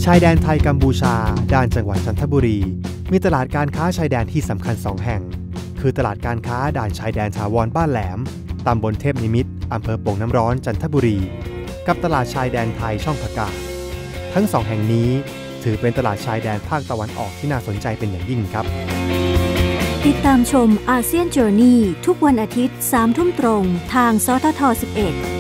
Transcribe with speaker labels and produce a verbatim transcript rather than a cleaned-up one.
Speaker 1: ายแดนไทยกัมพูชาด้านจังหวัดจันทบุรีมีตลาดการค้าชายแดนที่สำคัญสองแห่งคือตลาดการค้าด่านชายแดนถาวรบ้านแหลมตำบลเทพนิมิตรอำเภอโป่งน้ำร้อนจันทบุรีกับตลาดชายแดนไทยช่องผักกาดทั้งสองแห่งนี้ถือเป็นตลาดชายแดนภาคตะวันออกที่น่าสนใจเป็นอย่างยิ่งครับ
Speaker 2: ติดตามชมอาเซียน Journey ทุกวันอาทิตย์ สามทุ่มตรงทางสททสิบเอ็ด